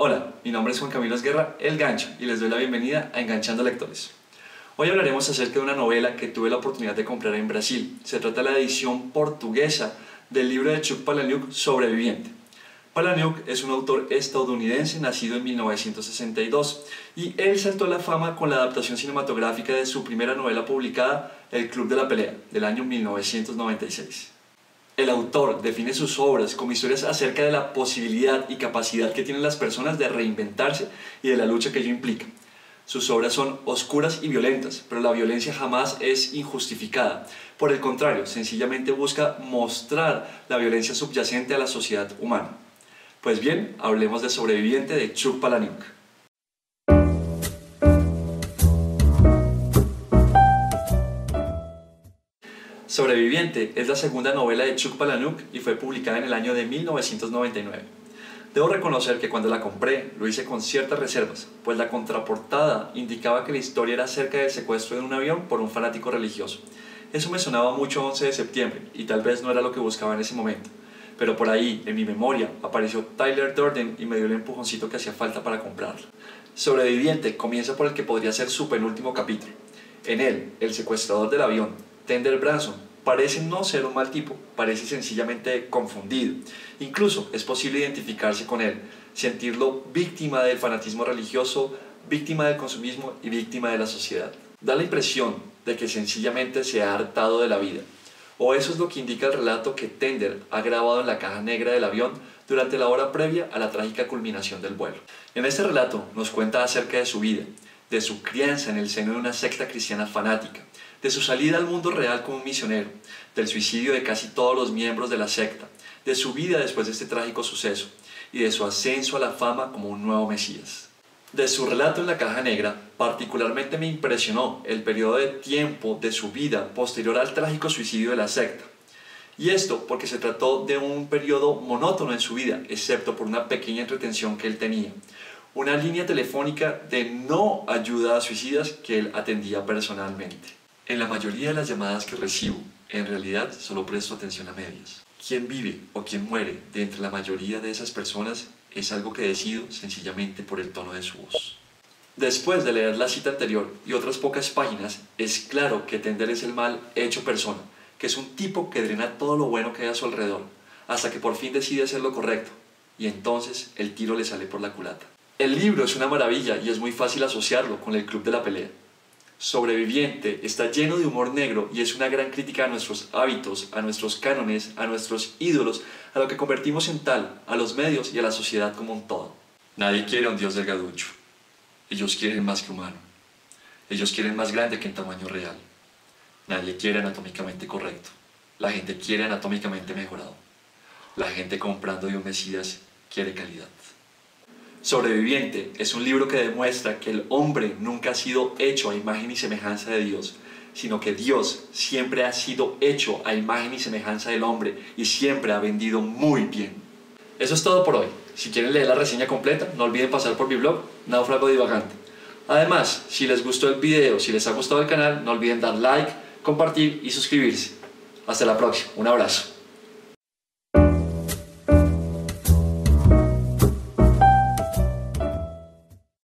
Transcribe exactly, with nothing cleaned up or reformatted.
Hola, mi nombre es Juan Camilo Esguerra, El Gancho, y les doy la bienvenida a Enganchando Lectores. Hoy hablaremos acerca de una novela que tuve la oportunidad de comprar en Brasil. Se trata de la edición portuguesa del libro de Chuck Palahniuk, Sobreviviente. Palahniuk es un autor estadounidense nacido en mil novecientos sesenta y dos y él saltó a la fama con la adaptación cinematográfica de su primera novela publicada, El Club de la Pelea, del año mil novecientos noventa y seis. El autor define sus obras como historias acerca de la posibilidad y capacidad que tienen las personas de reinventarse y de la lucha que ello implica. Sus obras son oscuras y violentas, pero la violencia jamás es injustificada. Por el contrario, sencillamente busca mostrar la violencia subyacente a la sociedad humana. Pues bien, hablemos de Sobreviviente de Chuck Palahniuk. Sobreviviente es la segunda novela de Chuck Palahniuk y fue publicada en el año de mil novecientos noventa y nueve. Debo reconocer que cuando la compré lo hice con ciertas reservas, pues la contraportada indicaba que la historia era acerca del secuestro de un avión por un fanático religioso. Eso me sonaba mucho a once de septiembre y tal vez no era lo que buscaba en ese momento, pero por ahí, en mi memoria, apareció Tyler Durden y me dio el empujoncito que hacía falta para comprarla. Sobreviviente comienza por el que podría ser su penúltimo capítulo. En él, el secuestrador del avión, Tender Branson, parece no ser un mal tipo, parece sencillamente confundido. Incluso es posible identificarse con él, sentirlo víctima del fanatismo religioso, víctima del consumismo y víctima de la sociedad. Da la impresión de que sencillamente se ha hartado de la vida. O eso es lo que indica el relato que Tender ha grabado en la caja negra del avión durante la hora previa a la trágica culminación del vuelo. En este relato nos cuenta acerca de su vida, de su crianza en el seno de una secta cristiana fanática, de su salida al mundo real como un misionero, del suicidio de casi todos los miembros de la secta, de su vida después de este trágico suceso y de su ascenso a la fama como un nuevo Mesías. De su relato en la caja negra, particularmente me impresionó el periodo de tiempo de su vida posterior al trágico suicidio de la secta. Y esto porque se trató de un periodo monótono en su vida, excepto por una pequeña entretención que él tenía. Una línea telefónica de no ayuda a suicidas que él atendía personalmente. En la mayoría de las llamadas que recibo, en realidad solo presto atención a medias. Quién vive o quién muere de entre la mayoría de esas personas es algo que decido sencillamente por el tono de su voz. Después de leer la cita anterior y otras pocas páginas, es claro que Tender es el mal hecho persona, que es un tipo que drena todo lo bueno que hay a su alrededor, hasta que por fin decide hacer lo correcto, y entonces el tiro le sale por la culata. El libro es una maravilla y es muy fácil asociarlo con El Club de la Pelea. Sobreviviente está lleno de humor negro y es una gran crítica a nuestros hábitos, a nuestros cánones, a nuestros ídolos, a lo que convertimos en tal, a los medios y a la sociedad como un todo. Nadie quiere a un dios delgaducho. Ellos quieren más que humano. Ellos quieren más grande que en tamaño real. Nadie quiere anatómicamente correcto. La gente quiere anatómicamente mejorado. La gente comprando de un Mesías quiere calidad. Sobreviviente es un libro que demuestra que el hombre nunca ha sido hecho a imagen y semejanza de Dios, sino que Dios siempre ha sido hecho a imagen y semejanza del hombre y siempre ha vendido muy bien. Eso es todo por hoy. Si quieren leer la reseña completa, no olviden pasar por mi blog, Náufrago Divagante. Además, si les gustó el video, si les ha gustado el canal, no olviden dar like, compartir y suscribirse. Hasta la próxima. Un abrazo.